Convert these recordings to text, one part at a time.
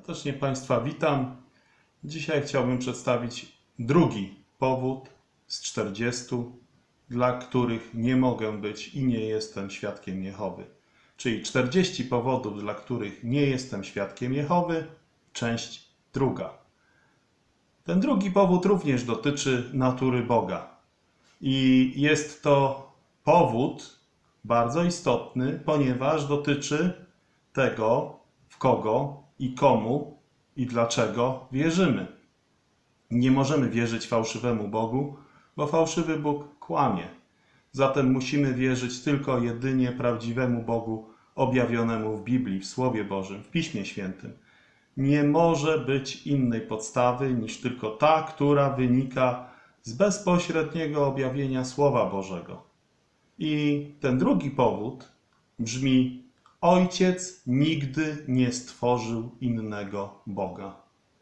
Serdecznie Państwa witam. Dzisiaj chciałbym przedstawić drugi powód z 40, dla których nie mogę być i nie jestem świadkiem Jehowy. Czyli 40 powodów, dla których nie jestem świadkiem Jehowy, część druga. Ten drugi powód również dotyczy natury Boga. I jest to powód bardzo istotny, ponieważ dotyczy tego, w kogo i komu i dlaczego wierzymy. Nie możemy wierzyć fałszywemu Bogu, bo fałszywy Bóg kłamie. Zatem musimy wierzyć tylko jedynie prawdziwemu Bogu objawionemu w Biblii, w Słowie Bożym, w Piśmie Świętym. Nie może być innej podstawy niż tylko ta, która wynika z bezpośredniego objawienia Słowa Bożego. I ten drugi powód brzmi: Ojciec nigdy nie stworzył innego Boga.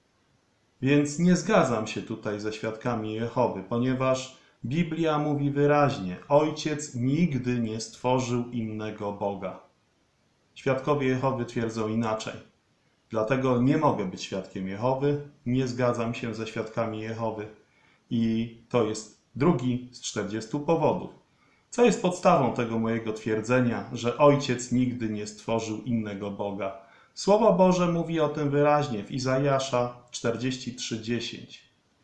Więc nie zgadzam się tutaj ze świadkami Jehowy, ponieważ Biblia mówi wyraźnie: Ojciec nigdy nie stworzył innego Boga. Świadkowie Jehowy twierdzą inaczej. Dlatego nie mogę być świadkiem Jehowy, nie zgadzam się ze świadkami Jehowy. I to jest drugi z 40 powodów. Co jest podstawą tego mojego twierdzenia, że Ojciec nigdy nie stworzył innego Boga? Słowo Boże mówi o tym wyraźnie w Izajasza 43:10.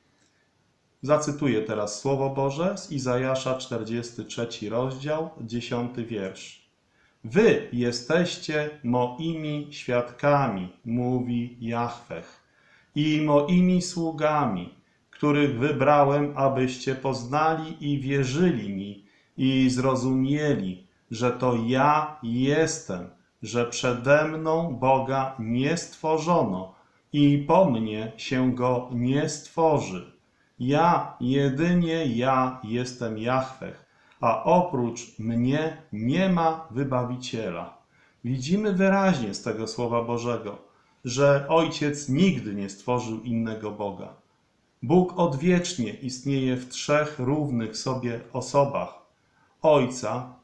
Zacytuję teraz Słowo Boże z Izajasza 43 rozdział, 10 wiersz. Wy jesteście moimi świadkami, mówi Jahweh, i moimi sługami, których wybrałem, abyście poznali i wierzyli mi, i zrozumieli, że to ja jestem, że przede mną Boga nie stworzono i po mnie się Go nie stworzy. Ja, jedynie ja jestem Jahweh, a oprócz mnie nie ma wybawiciela. Widzimy wyraźnie z tego Słowa Bożego, że Ojciec nigdy nie stworzył innego Boga. Bóg odwiecznie istnieje w trzech równych sobie osobach: Ojca,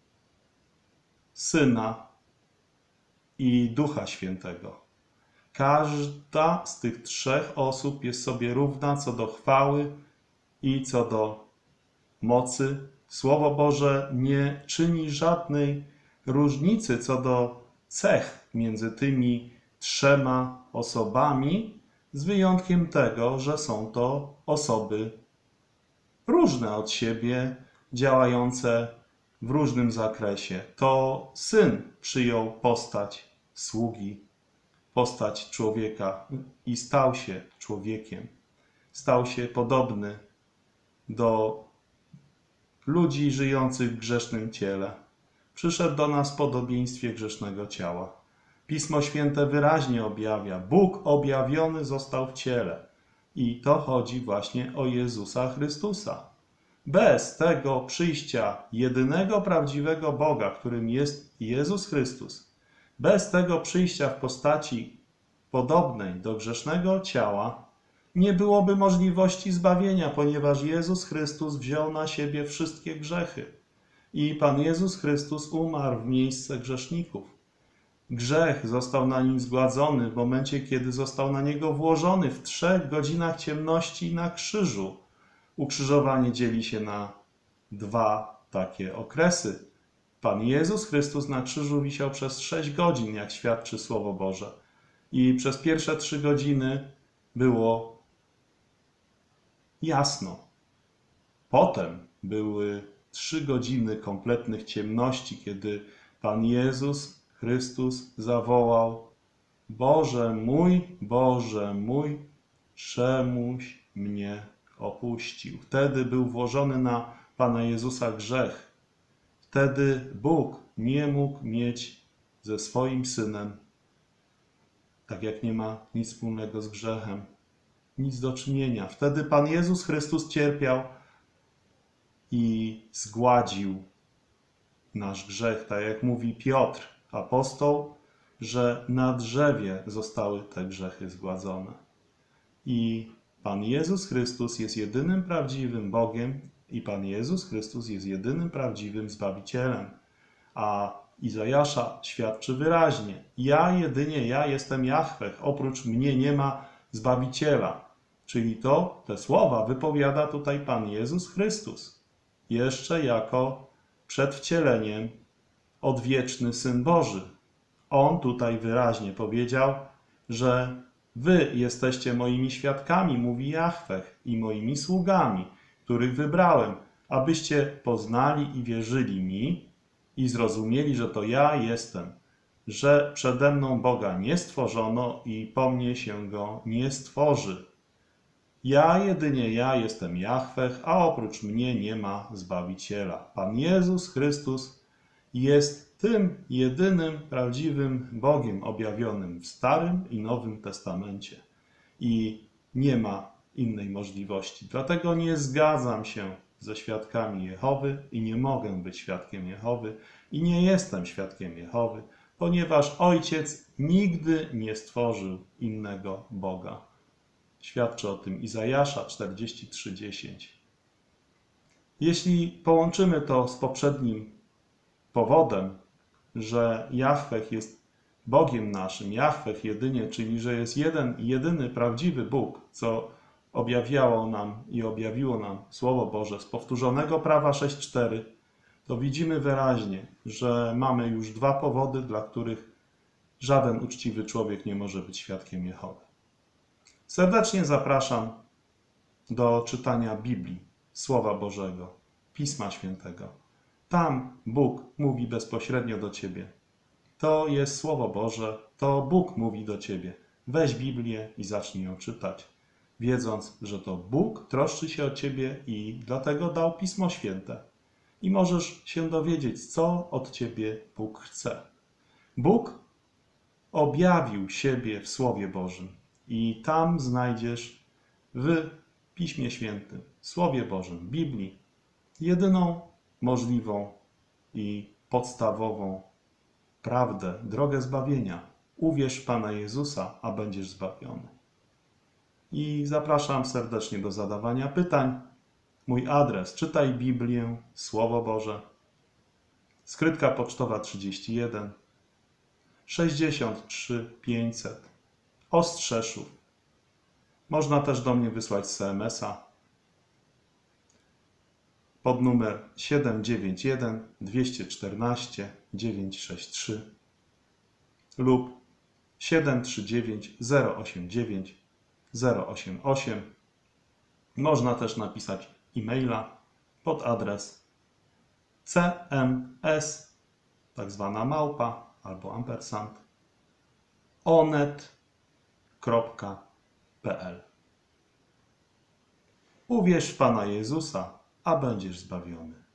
Syna i Ducha Świętego. Każda z tych trzech osób jest sobie równa co do chwały i co do mocy. Słowo Boże nie czyni żadnej różnicy co do cech między tymi trzema osobami, z wyjątkiem tego, że są to osoby różne od siebie, działające w różnym zakresie. To Syn przyjął postać sługi, postać człowieka i stał się człowiekiem. Stał się podobny do ludzi żyjących w grzesznym ciele. Przyszedł do nas w podobieństwie grzesznego ciała. Pismo Święte wyraźnie objawia: Bóg objawiony został w ciele. I to chodzi właśnie o Jezusa Chrystusa. Bez tego przyjścia jedynego prawdziwego Boga, którym jest Jezus Chrystus, bez tego przyjścia w postaci podobnej do grzesznego ciała, nie byłoby możliwości zbawienia, ponieważ Jezus Chrystus wziął na siebie wszystkie grzechy. I Pan Jezus Chrystus umarł w miejsce grzeszników. Grzech został na nim zgładzony w momencie, kiedy został na niego włożony w 3 godzinach ciemności na krzyżu. Ukrzyżowanie dzieli się na 2 takie okresy. Pan Jezus Chrystus na krzyżu wisiał przez 6 godzin, jak świadczy Słowo Boże. I przez pierwsze 3 godziny było jasno. Potem były 3 godziny kompletnych ciemności, kiedy Pan Jezus Chrystus zawołał: Boże mój, czemuś mnie opuścił. Wtedy był włożony na Pana Jezusa grzech. Wtedy Bóg nie mógł mieć ze swoim Synem, tak jak nie ma nic wspólnego z grzechem, nic do czynienia. Wtedy Pan Jezus Chrystus cierpiał i zgładził nasz grzech, tak jak mówi Piotr, apostoł, że na drzewie zostały te grzechy zgładzone. I Pan Jezus Chrystus jest jedynym prawdziwym Bogiem i Pan Jezus Chrystus jest jedynym prawdziwym Zbawicielem. A Izajasza świadczy wyraźnie: ja, jedynie ja jestem Jahweh, oprócz mnie nie ma Zbawiciela. Czyli te słowa wypowiada tutaj Pan Jezus Chrystus. Jeszcze jako przed wcieleniem odwieczny Syn Boży. On tutaj wyraźnie powiedział, że wy jesteście moimi świadkami, mówi Jahweh, i moimi sługami, których wybrałem, abyście poznali i wierzyli mi i zrozumieli, że to ja jestem, że przede mną Boga nie stworzono i po mnie się go nie stworzy. Ja, jedynie ja jestem Jahweh, a oprócz mnie nie ma Zbawiciela. Pan Jezus Chrystus jest tym jedynym prawdziwym Bogiem objawionym w Starym i Nowym Testamencie. I nie ma innej możliwości. Dlatego nie zgadzam się ze świadkami Jehowy i nie mogę być świadkiem Jehowy i nie jestem świadkiem Jehowy, ponieważ Ojciec nigdy nie stworzył innego Boga. Świadczy o tym Izajasza 43:10. Jeśli połączymy to z poprzednim powodem, że Jahweh jest Bogiem naszym, Jahweh jedynie, czyli że jest jeden i jedyny prawdziwy Bóg, co objawiło nam Słowo Boże z powtórzonego prawa 6:4, to widzimy wyraźnie, że mamy już dwa powody, dla których żaden uczciwy człowiek nie może być świadkiem Jehowy. Serdecznie zapraszam do czytania Biblii, Słowa Bożego, Pisma Świętego. Tam Bóg mówi bezpośrednio do ciebie. To jest Słowo Boże, to Bóg mówi do ciebie. Weź Biblię i zacznij ją czytać, wiedząc, że to Bóg troszczy się o ciebie i dlatego dał Pismo Święte. I możesz się dowiedzieć, co od ciebie Bóg chce. Bóg objawił siebie w Słowie Bożym i tam znajdziesz w Piśmie Świętym, Słowie Bożym, Biblii, jedyną możliwą i podstawową prawdę, drogę zbawienia. Uwierz w Pana Jezusa, a będziesz zbawiony. I zapraszam serdecznie do zadawania pytań. Mój adres: czytaj Biblię, Słowo Boże, skrytka pocztowa 31 63 500, Ostrzeszów. Można też do mnie wysłać SMS-a pod numer 791 214 963 lub 739 089 088. Można też napisać e-maila pod adres cms, tak zwana małpa albo ampersand, onet.pl. Uwierz w Pana Jezusa, a będziesz zbawiony.